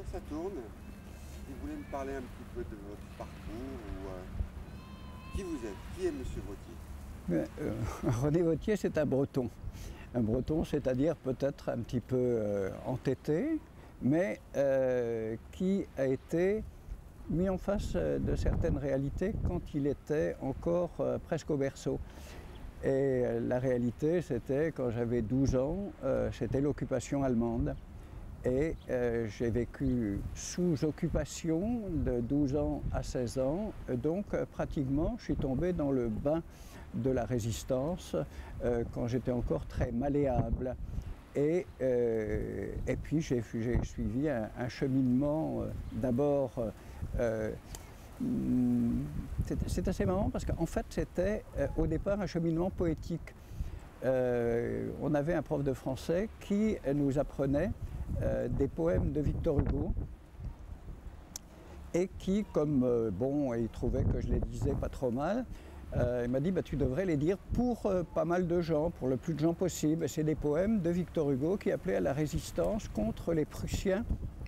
ça tourne. Si vous voulez me parler un petit peu de votre parcours ou qui vous êtes, qui est Monsieur Vauthier? René Vauthier, c'est un breton. Un breton, c'est-à-dire peut-être un petit peu entêté, mais qui a été mis en face de certaines réalités quand il était encore presque au berceau. Et la réalité, c'était quand j'avais 12 ans, c'était l'occupation allemande. Et j'ai vécu sous occupation de 12 ans à 16 ans, donc pratiquement je suis tombé dans le bain de la résistance quand j'étais encore très malléable. Et puis j'ai suivi un cheminement d'abord, c'est assez marrant parce qu'en fait c'était au départ un cheminement poétique. On avait un prof de français qui nous apprenait des poèmes de Victor Hugo et qui, comme il trouvait que je les disais pas trop mal, il m'a dit tu devrais les dire pour pas mal de gens, pour le plus de gens possible. C'est des poèmes de Victor Hugo qui appelaient à la résistance contre les Prussiens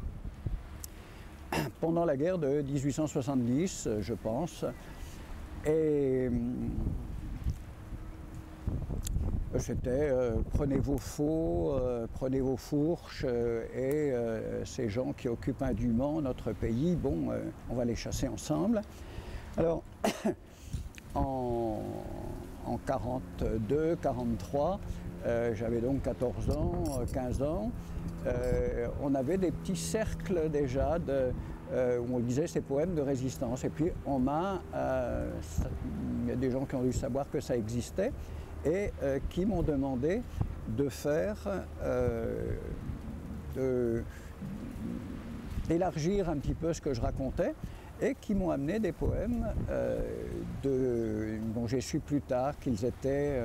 pendant la guerre de 1870, je pense. Et c'était prenez vos faux, prenez vos fourches et ces gens qui occupent indûment notre pays, on va les chasser ensemble. Alors, en 42, 43, j'avais donc 14 ans, 15 ans, on avait des petits cercles déjà où on lisait ces poèmes de résistance. Et puis il y a des gens qui ont dû savoir que ça existait et qui m'ont demandé de d'élargir un petit peu ce que je racontais et qui m'ont amené des poèmes dont j'ai su plus tard qu'ils étaient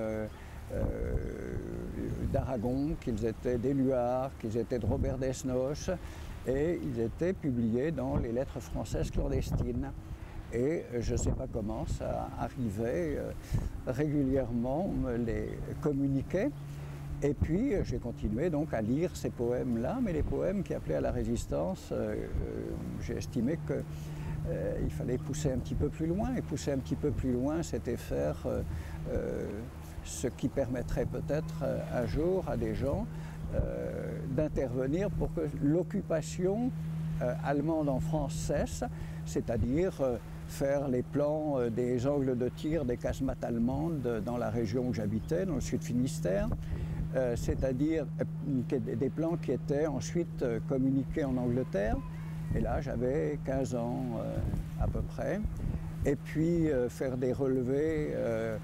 d'Aragon, qu'ils étaient d'Éluard, qu'ils étaient de Robert Desnoches, et ils étaient publiés dans les lettres françaises clandestines. Et je ne sais pas comment ça arrivait, régulièrement on me les communiquait. Et puis j'ai continué donc à lire ces poèmes-là, mais les poèmes qui appelaient à la résistance, j'ai estimé qu'il fallait pousser un petit peu plus loin. Et pousser un petit peu plus loin, c'était faire ce qui permettrait peut-être un jour à des gens d'intervenir pour que l'occupation allemande en France cesse, c'est-à-dire faire les plans des angles de tir des casemates allemandes dans la région où j'habitais, dans le sud Finistère, c'est-à-dire des plans qui étaient ensuite communiqués en Angleterre. Et là, j'avais 15 ans à peu près. Et puis faire des relevés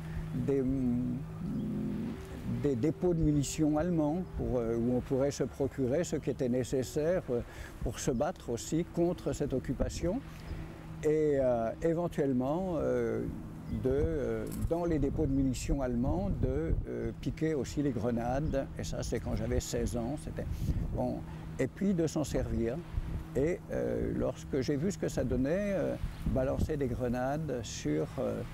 des dépôts de munitions allemands où on pourrait se procurer ce qui était nécessaire pour se battre aussi contre cette occupation. Et éventuellement, dans les dépôts de munitions allemands, de piquer aussi les grenades. Et ça, c'est quand j'avais 16 ans. Bon. Et puis de s'en servir. Et lorsque j'ai vu ce que ça donnait, balancer des grenades sur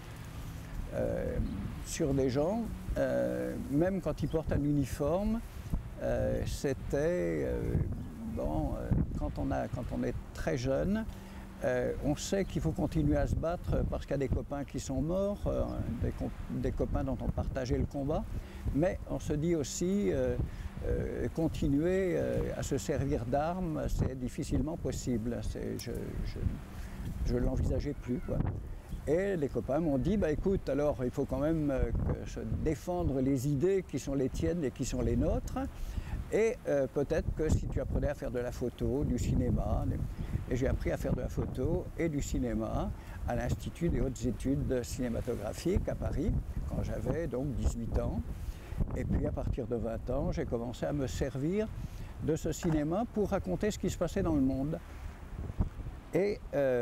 des gens, même quand ils portent un uniforme, c'était quand on est très jeune, on sait qu'il faut continuer à se battre parce qu'il y a des copains qui sont morts, des copains dont on partageait le combat, mais on se dit aussi continuer à se servir d'armes, c'est difficilement possible. Je ne l'envisageais plus, quoi. Et les copains m'ont dit, écoute, alors il faut quand même défendre les idées qui sont les tiennes et qui sont les nôtres. Et peut-être que si tu apprenais à faire de la photo, du cinéma, et j'ai appris à faire de la photo et du cinéma à l'Institut des hautes études cinématographiques à Paris, quand j'avais donc 18 ans. Et puis à partir de 20 ans, j'ai commencé à me servir de ce cinéma pour raconter ce qui se passait dans le monde. Et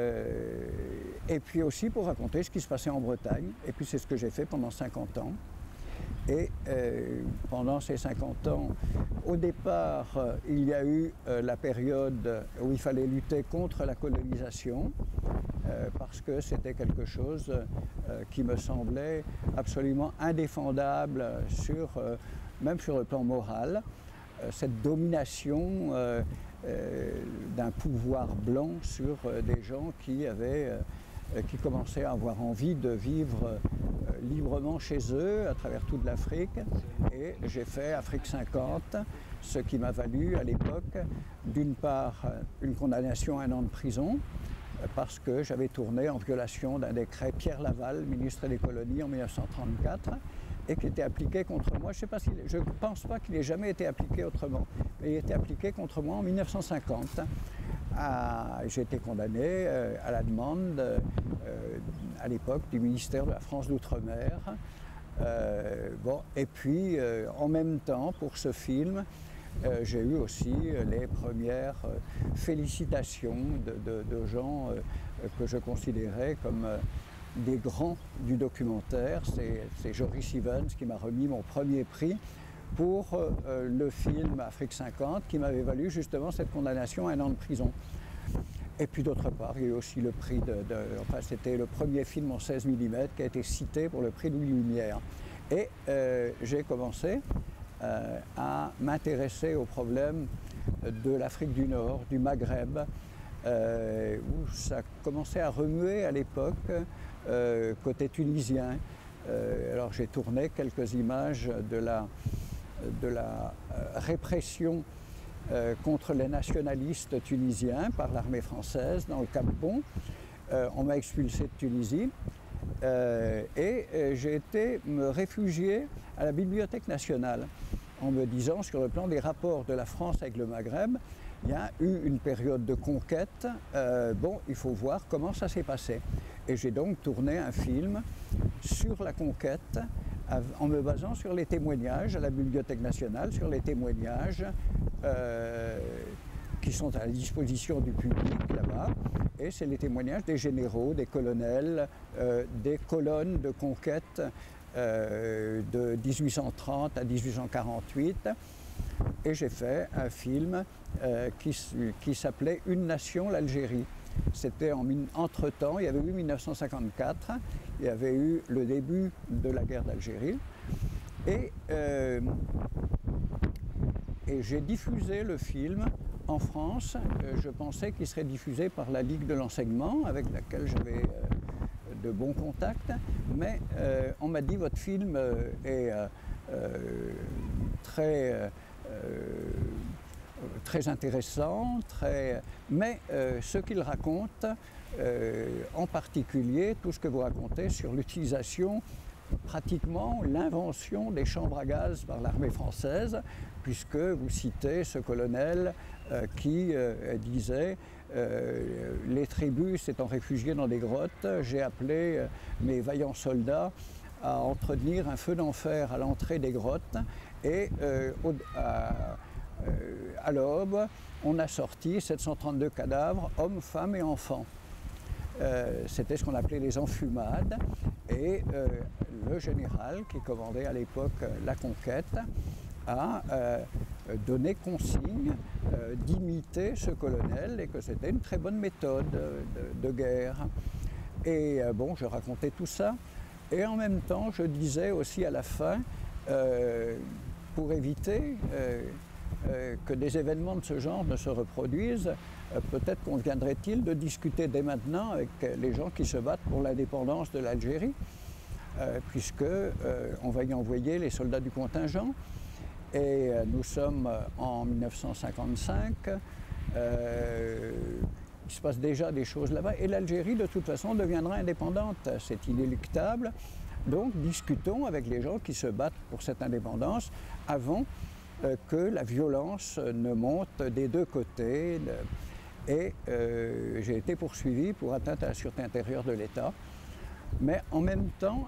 puis aussi pour raconter ce qui se passait en Bretagne. Et puis c'est ce que j'ai fait pendant 50 ans. Et pendant ces 50 ans, au départ, il y a eu la période où il fallait lutter contre la colonisation, parce que c'était quelque chose qui me semblait absolument indéfendable, même sur le plan moral. Cette domination d'un pouvoir blanc sur des gens qui commençaient à avoir envie de vivre librement chez eux à travers toute l'Afrique. Et j'ai fait Afrique 50, ce qui m'a valu à l'époque, d'une part, une condamnation à 1 an de prison, parce que j'avais tourné en violation d'un décret Pierre Laval, ministre des colonies en 1934, et qui était appliqué contre moi. Je ne pense pas qu'il ait jamais été appliqué autrement, mais il était appliqué contre moi en 1950. J'ai été condamné à la demande, à l'époque, du ministère de la France d'Outre-mer. Et puis, en même temps, pour ce film, j'ai eu aussi les premières félicitations de gens que je considérais comme des grands du documentaire. C'est Joris Ivens qui m'a remis mon premier prix pour le film Afrique 50, qui m'avait valu justement cette condamnation à 1 an de prison. Et puis d'autre part, il y a eu aussi le prix c'était le premier film en 16 mm qui a été cité pour le prix Louis Lumière. Et j'ai commencé à m'intéresser aux problèmes de l'Afrique du Nord, du Maghreb, où ça commençait à remuer à l'époque côté tunisien. Alors j'ai tourné quelques images de la répression contre les nationalistes tunisiens par l'armée française dans le Cap Bon. On m'a expulsé de Tunisie et j'ai été me réfugier à la Bibliothèque nationale en me disant, sur le plan des rapports de la France avec le Maghreb, il y a eu une période de conquête, il faut voir comment ça s'est passé. Et j'ai donc tourné un film sur la conquête en me basant sur les témoignages à la Bibliothèque nationale, sur les témoignages qui sont à la disposition du public là-bas. Et c'est les témoignages des généraux, des colonels, des colonnes de conquête de 1830 à 1848. Et j'ai fait un film qui s'appelait Une nation, l'Algérie. C'était entre-temps, il y avait eu 1954, il y avait eu le début de la guerre d'Algérie. Et j'ai diffusé le film en France. Je pensais qu'il serait diffusé par la Ligue de l'enseignement, avec laquelle j'avais de bons contacts. Mais on m'a dit, votre film est très intéressant, mais ce qu'il raconte, en particulier tout ce que vous racontez sur l'utilisation, pratiquement l'invention des chambres à gaz par l'armée française, puisque vous citez ce colonel qui disait les tribus s'étant réfugiées dans des grottes, j'ai appelé mes vaillants soldats à entretenir un feu d'enfer à l'entrée des grottes et à l'aube, on a sorti 732 cadavres, hommes, femmes et enfants. C'était ce qu'on appelait les enfumades. Et le général qui commandait à l'époque la conquête a donné consigne d'imiter ce colonel et que c'était une très bonne méthode de guerre. Et je racontais tout ça. Et en même temps, je disais aussi à la fin, pour éviter que des événements de ce genre ne se reproduisent, peut-être conviendrait-il de discuter dès maintenant avec les gens qui se battent pour l'indépendance de l'Algérie, puisque on va y envoyer les soldats du contingent. Et nous sommes en 1955, il se passe déjà des choses là-bas, et l'Algérie de toute façon deviendra indépendante, c'est inéluctable. Donc discutons avec les gens qui se battent pour cette indépendance avant que la violence ne monte des deux côtés. Et j'ai été poursuivi pour atteinte à la sûreté intérieure de l'État. Mais en même temps,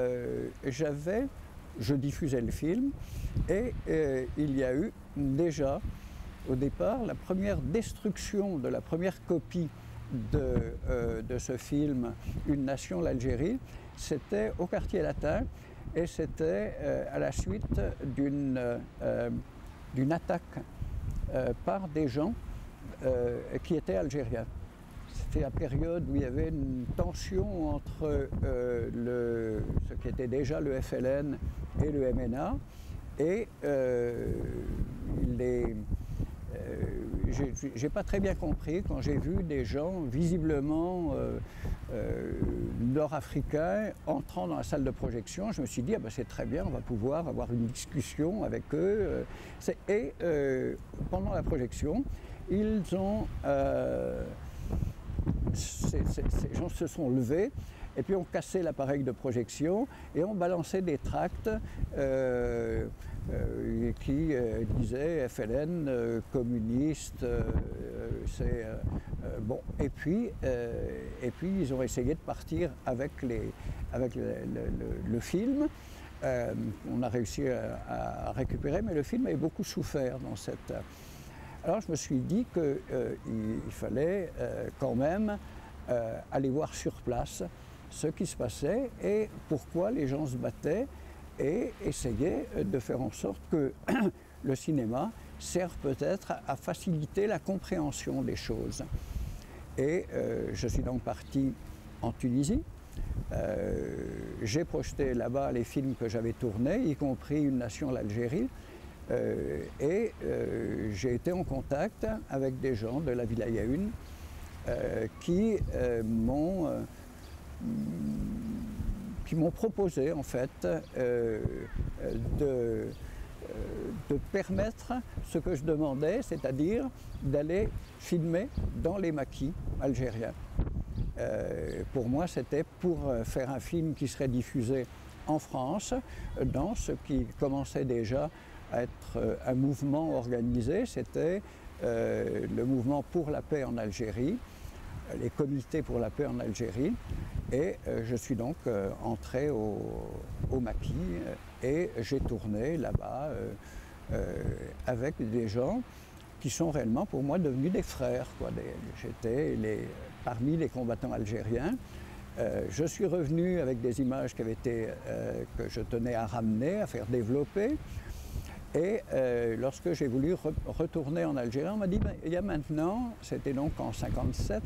je diffusais le film et il y a eu déjà, au départ, la première destruction de la première copie de ce film Une nation, l'Algérie. C'était au quartier latin et c'était à la suite d'une attaque par des gens qui étaient algériens. C'était la période où il y avait une tension entre ce qui était déjà le FLN et le MNA, et j'ai pas très bien compris quand j'ai vu des gens visiblement nord-africains entrant dans la salle de projection. Je me suis dit, ah ben c'est très bien, on va pouvoir avoir une discussion avec eux. Et pendant la projection, ils ont... ces gens se sont levés et puis ont cassé l'appareil de projection et ont balancé des tracts qui disaient FLN, communiste, bon. Et puis ils ont essayé de partir avec le film. On a réussi à récupérer, mais le film avait beaucoup souffert dans cette... Alors je me suis dit qu'il fallait quand même aller voir sur place ce qui se passait et pourquoi les gens se battaient et essayer de faire en sorte que le cinéma serve peut-être à faciliter la compréhension des choses. Et je suis donc parti en Tunisie. J'ai projeté là-bas les films que j'avais tournés, y compris Une nation, l'Algérie. Et j'ai été en contact avec des gens de la Wilaya 1 qui m'ont proposé en fait de permettre ce que je demandais, c'est-à-dire d'aller filmer dans les maquis algériens. Pour moi, c'était pour faire un film qui serait diffusé en France, dans ce qui commençait déjà à être un mouvement organisé, c'était le mouvement pour la paix en Algérie, les comités pour la paix en Algérie, et je suis donc entré au maquis et j'ai tourné là-bas avec des gens qui sont réellement pour moi devenus des frères, quoi. J'étais parmi les combattants algériens. Je suis revenu avec des images qui avaient été, que je tenais à ramener, à faire développer. Et lorsque j'ai voulu retourner en Algérie, on m'a dit, ben, il y a maintenant, c'était donc en 1957,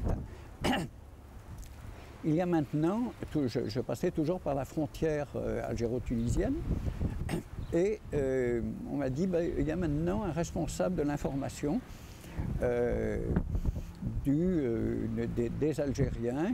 il y a maintenant, je passais toujours par la frontière algéro-tunisienne, et on m'a dit, ben, il y a maintenant un responsable de l'information des Algériens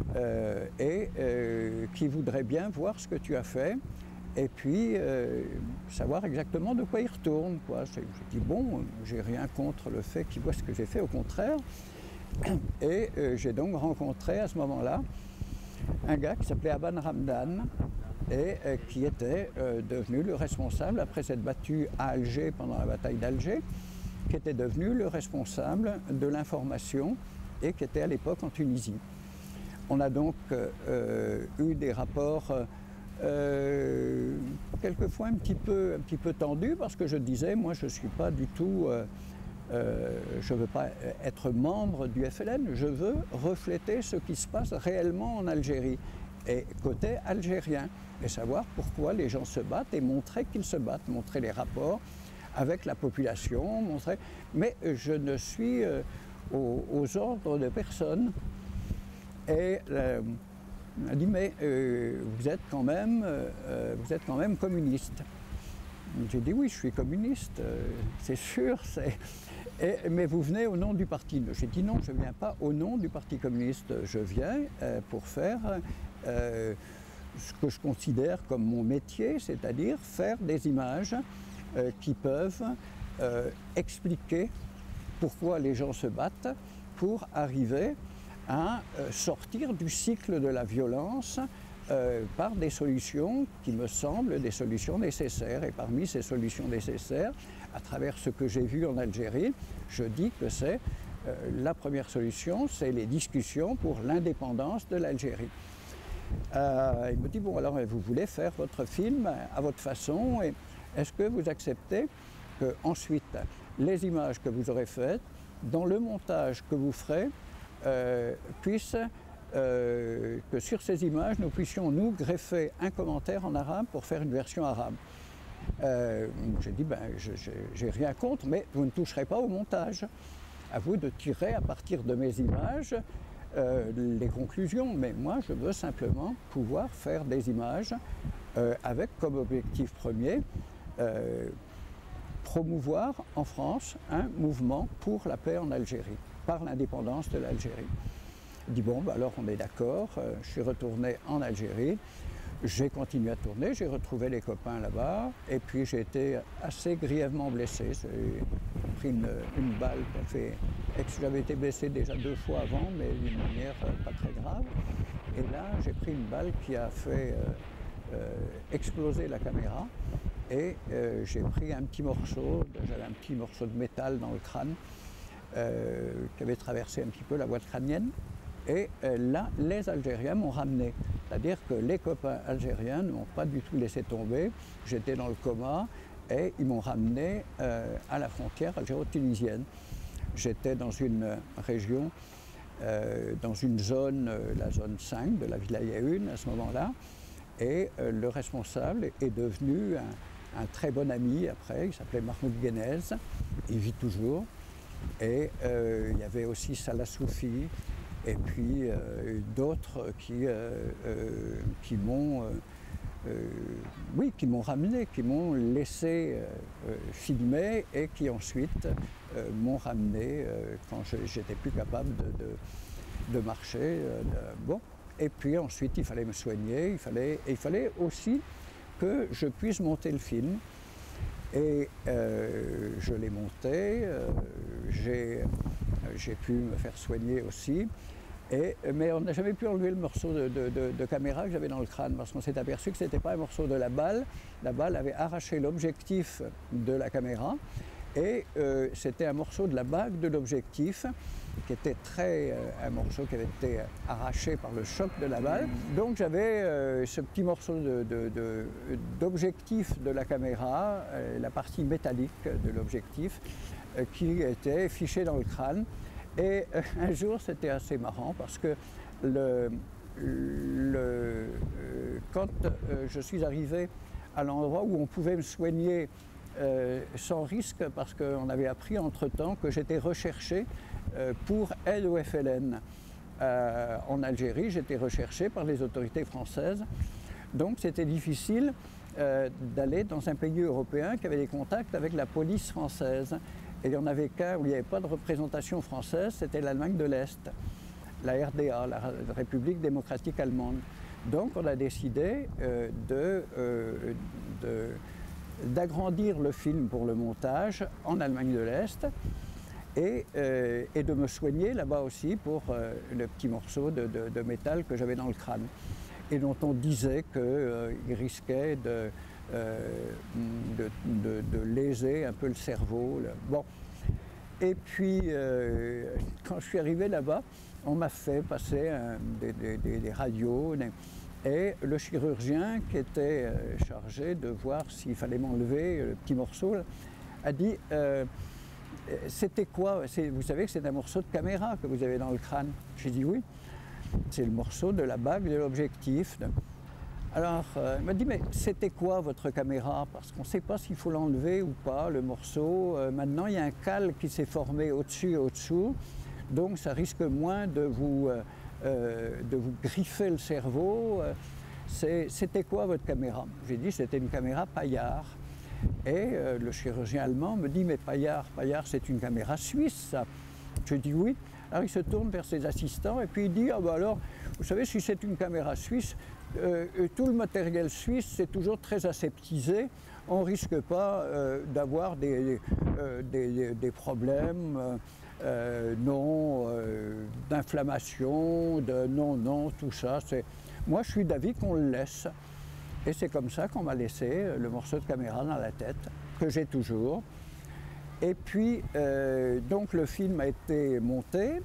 qui voudrait bien voir ce que tu as fait. Et puis, savoir exactement de quoi il retourne, quoi. J'ai dit, bon, j'ai rien contre le fait qu'il voit ce que j'ai fait, au contraire. Et j'ai donc rencontré à ce moment-là un gars qui s'appelait Aban Ramdan et qui était devenu le responsable, après s'être battu à Alger pendant la bataille d'Alger, qui était devenu le responsable de l'information et qui était à l'époque en Tunisie. On a donc eu des rapports quelquefois un petit peu tendu parce que je disais, moi je ne suis pas du tout, je ne veux pas être membre du FLN, je veux refléter ce qui se passe réellement en Algérie et côté algérien et savoir pourquoi les gens se battent et montrer qu'ils se battent, montrer les rapports avec la population, montrer, mais je ne suis aux ordres de personne. Et on a dit, mais vous êtes quand même communiste. J'ai dit, oui, je suis communiste, c'est sûr, mais vous venez au nom du parti. J'ai dit, non, je ne viens pas au nom du Parti communiste, je viens pour faire ce que je considère comme mon métier, c'est-à-dire faire des images qui peuvent expliquer pourquoi les gens se battent pour arriver à sortir du cycle de la violence par des solutions qui me semblent des solutions nécessaires. Et parmi ces solutions nécessaires, à travers ce que j'ai vu en Algérie, je dis que c'est la première solution, c'est les discussions pour l'indépendance de l'Algérie. Il me dit, bon alors vous voulez faire votre film à votre façon, et est-ce que vous acceptez que ensuite les images que vous aurez faites, dans le montage que vous ferez, que sur ces images, nous puissions nous greffer un commentaire en arabe pour faire une version arabe. J'ai dit, ben, j'ai rien contre, mais vous ne toucherez pas au montage. À vous de tirer à partir de mes images les conclusions, mais moi je veux simplement pouvoir faire des images avec comme objectif premier promouvoir en France un mouvement pour la paix en Algérie, par l'indépendance de l'Algérie. Je dis bon, bah alors on est d'accord, je suis retourné en Algérie, j'ai continué à tourner, j'ai retrouvé les copains là-bas, et puis j'ai été assez grièvement blessé. J'ai pris une balle qui a fait. J'avais été blessé déjà 2 fois avant, mais d'une manière pas très grave. Et là, j'ai pris une balle qui a fait exploser la caméra, et j'ai pris un petit morceau, j'avais un petit morceau de métal dans le crâne qui avait traversé un petit peu la boîte crânienne. Et là, les Algériens m'ont ramené. C'est-à-dire que les copains algériens ne m'ont pas du tout laissé tomber. J'étais dans le coma et ils m'ont ramené à la frontière algéro-tunisienne. J'étais dans une région, dans une zone, la zone 5 de la Wilaya 1 à ce moment-là. Et le responsable est devenu un très bon ami après. Il s'appelait Mahmoud Guénez. Il vit toujours. Et il y avait aussi Salah Soufi. Et puis d'autres qui m'ont ramené, qui m'ont laissé filmer et qui ensuite m'ont ramené quand j'étais plus capable de marcher. Bon. Et puis ensuite il fallait me soigner, il fallait aussi que je puisse monter le film. Et je l'ai monté, j'ai pu me faire soigner aussi. Mais on n'a jamais pu enlever le morceau de caméra que j'avais dans le crâne parce qu'on s'est aperçu que ce n'était pas un morceau de la balle. La balle avait arraché l'objectif de la caméra et c'était un morceau de la bague de l'objectif qui était un morceau qui avait été arraché par le choc de la balle. Donc j'avais ce petit morceau d'objectif de la caméra, la partie métallique de l'objectif qui était fiché dans le crâne. Et un jour, c'était assez marrant parce que quand je suis arrivé à l'endroit où on pouvait me soigner sans risque, parce qu'on avait appris entre-temps que j'étais recherché pour aide au FLN. En Algérie, j'étais recherché par les autorités françaises. Donc c'était difficile d'aller dans un pays européen qui avait des contacts avec la police française. Et il n'y en avait qu'un où il n'y avait pas de représentation française, c'était l'Allemagne de l'Est, la RDA, la République démocratique allemande. Donc on a décidé d'agrandir le film pour le montage en Allemagne de l'Est et de me soigner là-bas aussi pour le petit morceau de métal que j'avais dans le crâne et dont on disait qu'il risquait de léser un peu le cerveau. Bon. Et puis, quand je suis arrivé là-bas, on m'a fait passer des radios et le chirurgien qui était chargé de voir s'il fallait m'enlever le petit morceau a dit c'était quoi? Vous savez que c'est un morceau de caméra que vous avez dans le crâne. J'ai dit oui, c'est le morceau de la bague de l'objectif. Alors, il m'a dit, mais c'était quoi votre caméra? Parce qu'on ne sait pas s'il faut l'enlever ou pas, le morceau. Maintenant, il y a un cal qui s'est formé au-dessus et au-dessous, donc ça risque moins de vous griffer le cerveau. C'était quoi votre caméra? J'ai dit, c'était une caméra Payard. Et le chirurgien allemand me dit, mais Payard, c'est une caméra suisse, ça. Je dis oui. Alors il se tourne vers ses assistants et puis il dit, ah ben alors, vous savez, si c'est une caméra suisse, tout le matériel suisse, c'est toujours très aseptisé. On ne risque pas d'avoir des problèmes, d'inflammation, non, tout ça. Moi, je suis d'avis qu'on le laisse. Et c'est comme ça qu'on m'a laissé le morceau de caméra dans la tête, que j'ai toujours. Et puis, donc le film a été monté.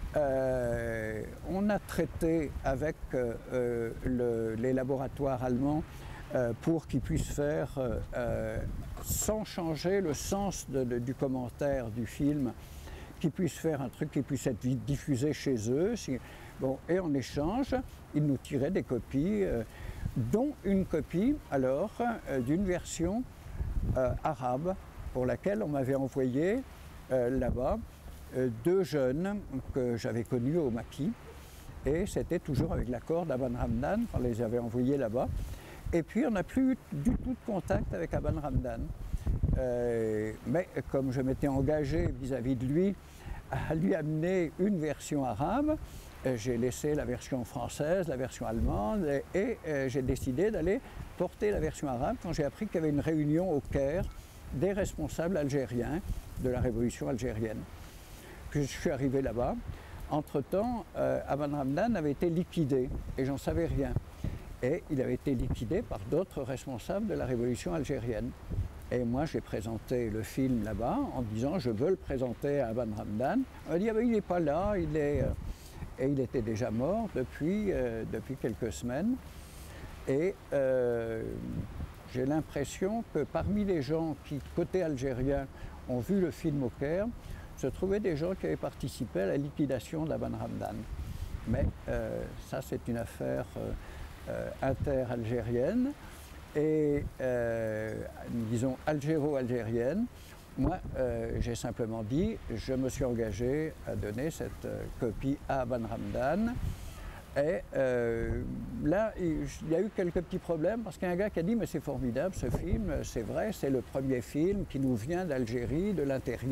On a traité avec les laboratoires allemands pour qu'ils puissent faire, sans changer le sens du commentaire du film, qu'ils puissent faire un truc qui puisse être diffusé chez eux. Bon, et en échange, ils nous tiraient des copies, dont une copie alors d'une version arabe pour laquelle on m'avait envoyé là-bas 2 jeunes que j'avais connus au maquis, et c'était toujours avec l'accord d'Aban Ramdan, on les avait envoyés là-bas. Et puis on n'a plus eu du tout de contact avec Aban Ramdan. mais comme je m'étais engagé vis-à-vis de lui à lui amener une version arabe, j'ai laissé la version française, la version allemande, et j'ai décidé d'aller porter la version arabe quand j'ai appris qu'il y avait une réunion au Caire des responsables algériens de la révolution algérienne. Puis je suis arrivé là-bas. Entre-temps, Aban Ramdan avait été liquidé et j'en savais rien. Et il avait été liquidé par d'autres responsables de la révolution algérienne. Et moi, j'ai présenté le film là-bas en disant « je veux le présenter à Aban Ramdan ». On m'a dit ah, ben, « il n'est pas là, il est… » Et il était déjà mort depuis quelques semaines. Et j'ai l'impression que parmi les gens qui, côté algérien, ont vu le film au Caire, se trouvaient des gens qui avaient participé à la liquidation d'Aban Ramdan. Mais ça, c'est une affaire inter-algérienne et, disons, algéro-algérienne. Moi, j'ai simplement dit, je me suis engagé à donner cette copie à Aban Ramdan. Et là, il y a eu quelques petits problèmes parce qu'il y a un gars qui a dit « mais c'est formidable ce film, c'est vrai, c'est le premier film qui nous vient d'Algérie, de l'intérieur. »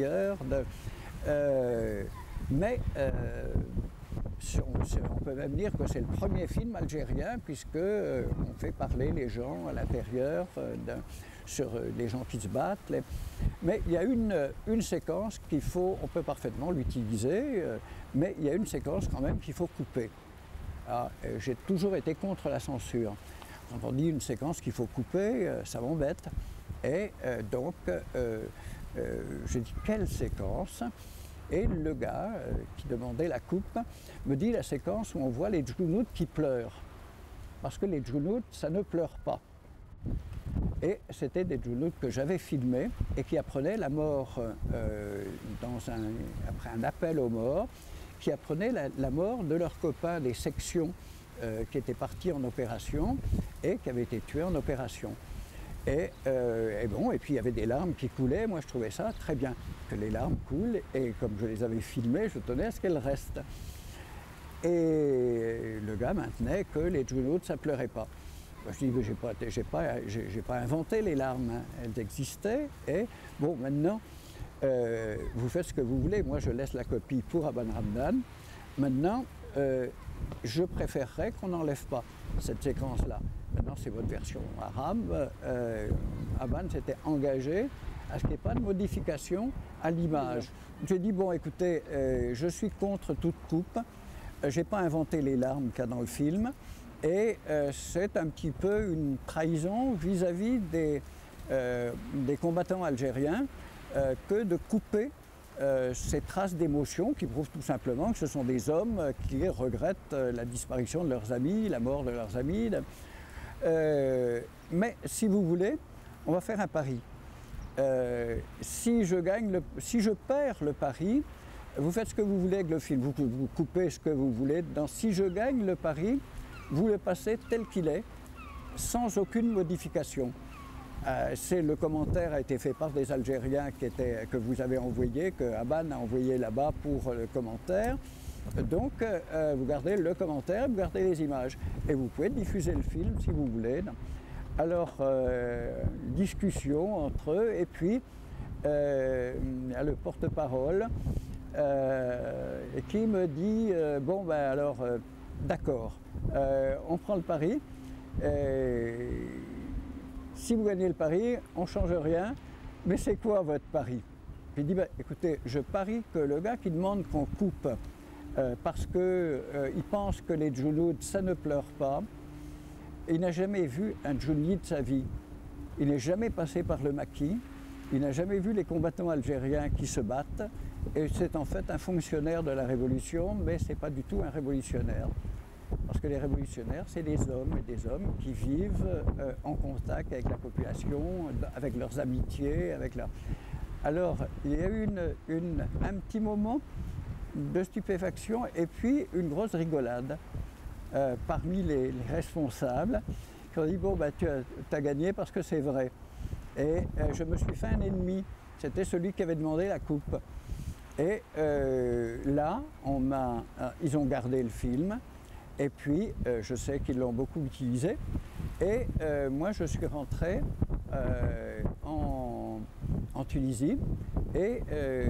Mais on peut même dire que c'est le premier film algérien puisque on fait parler les gens à l'intérieur, sur les gens qui se battent. Mais il y a une séquence qu'il faut, on peut parfaitement l'utiliser, mais il y a une séquence quand même qu'il faut couper. J'ai toujours été contre la censure. Quand on dit une séquence qu'il faut couper, ça m'embête. Et donc, j'ai dit quelle séquence? Et le gars qui demandait la coupe me dit la séquence où on voit les djounoutes qui pleurent. Parce que les djounoutes, ça ne pleure pas. Et c'était des djounoutes que j'avais filmés et qui apprenaient la mort après un appel aux morts, qui apprenaient la mort de leurs copains des sections qui étaient partis en opération et qui avaient été tués en opération. Et puis il y avait des larmes qui coulaient. Moi, je trouvais ça très bien que les larmes coulent. Et comme je les avais filmées, je tenais à ce qu'elles restent. Et le gars maintenait que les djounoutes, ça ne pleurait pas. Je dis, j'ai pas inventé les larmes, hein. Elles existaient. Et bon, maintenant, vous faites ce que vous voulez. Moi, je laisse la copie pour Aban Ramdan. Maintenant, je préférerais qu'on n'enlève pas cette séquence-là. Maintenant, c'est votre version arabe. Aban s'était engagé à ce qu'il n'y ait pas de modification à l'image. J'ai dit, bon, écoutez, je suis contre toute coupe. Je n'ai pas inventé les larmes qu'il y a dans le film. Et c'est un petit peu une trahison vis-à-vis des combattants algériens que de couper ces traces d'émotion qui prouvent tout simplement que ce sont des hommes qui regrettent la disparition de leurs amis, la mort de leurs amis. Mais si vous voulez, on va faire un pari. Si je perds le pari, vous faites ce que vous voulez avec le film, vous coupez ce que vous voulez dedans. Si je gagne le pari, vous le passez tel qu'il est, sans aucune modification. Le commentaire a été fait par des Algériens que vous avez envoyé, que Aban a envoyé là-bas pour le commentaire. Donc, vous gardez le commentaire, vous gardez les images. Et vous pouvez diffuser le film si vous voulez. Alors, discussion entre eux, et puis, il y a le porte-parole qui me dit, bon, ben alors, d'accord, on prend le pari. Si vous gagnez le pari, on ne change rien, mais c'est quoi votre pari? J'ai dit, ben, écoutez, je parie que le gars qui demande qu'on coupe parce qu'il pense que les djounoutes, ça ne pleure pas, il n'a jamais vu un djouni de sa vie. Il n'est jamais passé par le maquis, il n'a jamais vu les combattants algériens qui se battent, et c'est en fait un fonctionnaire de la Révolution, mais ce n'est pas du tout un révolutionnaire. Parce que les révolutionnaires, c'est des hommes et des hommes qui vivent en contact avec la population, avec leurs amitiés, avec leur… Alors, il y a eu un petit moment de stupéfaction et puis une grosse rigolade parmi les responsables qui ont dit « bon, bah, tu as gagné parce que c'est vrai ». Et je me suis fait un ennemi, c'était celui qui avait demandé la coupe. Et là, ils ont gardé le film. Et puis, je sais qu'ils l'ont beaucoup utilisé. Et moi, je suis rentré Tunisie et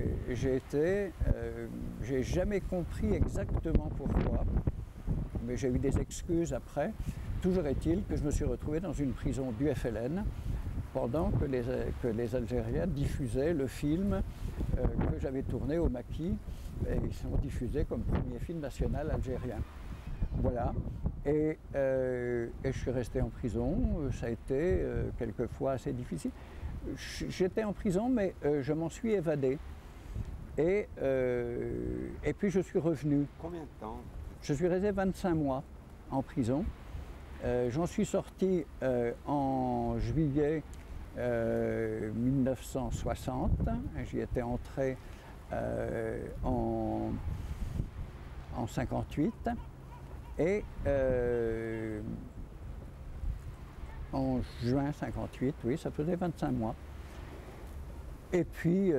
j'ai jamais compris exactement pourquoi, mais j'ai eu des excuses après. Toujours est-il que je me suis retrouvé dans une prison du FLN pendant que les Algériens diffusaient le film que j'avais tourné au Maquis, et ils sont diffusés comme premier film national algérien. Voilà. Et je suis resté en prison. Ça a été quelquefois assez difficile. J'étais en prison, mais je m'en suis évadé. Et puis je suis revenu. Combien de temps? Je suis resté 25 mois en prison. J'en suis sorti en juillet 1960. J'y étais entré en 58. Et en juin 58, oui, ça faisait 25 mois. Et puis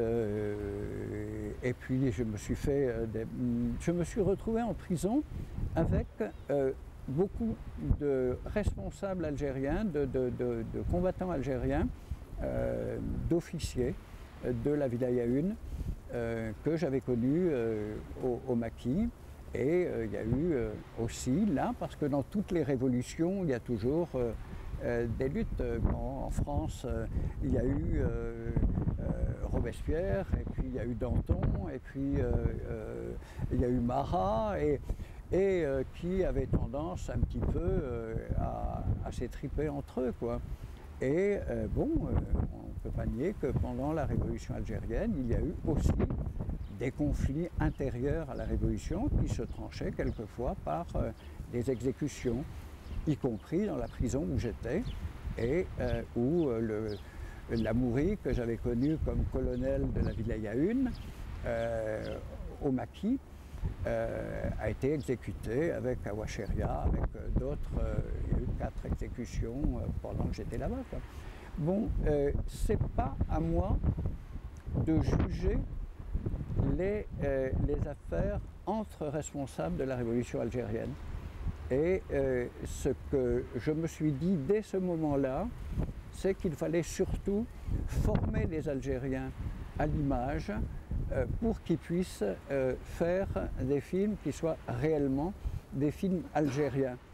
je me suis retrouvé en prison avec beaucoup de responsables algériens, de combattants algériens, d'officiers de la Wilaya 1 que j'avais connus au Maquis. Et il y a eu aussi là, parce que dans toutes les révolutions, il y a toujours des luttes. En France, il y a eu Robespierre, et puis il y a eu Danton, et puis il y a eu Marat, et qui avaient tendance un petit peu à s'étriper entre eux, quoi. Et on ne peut pas nier que pendant la révolution algérienne, il y a eu aussi des conflits intérieurs à la révolution qui se tranchaient quelquefois par des exécutions, y compris dans la prison où j'étais, et où l'Amouri, que j'avais connu comme colonel de la Wilaya 1, au Maquis, a été exécuté avec Awacheria, avec d'autres. Il y a eu 4 exécutions pendant que j'étais là-bas, quoi. Bon, c'est pas à moi de juger les affaires entre responsables de la révolution algérienne. Et ce que je me suis dit dès ce moment-là, c'est qu'il fallait surtout former les Algériens à l'image pour qu'ils puissent faire des films qui soient réellement des films algériens.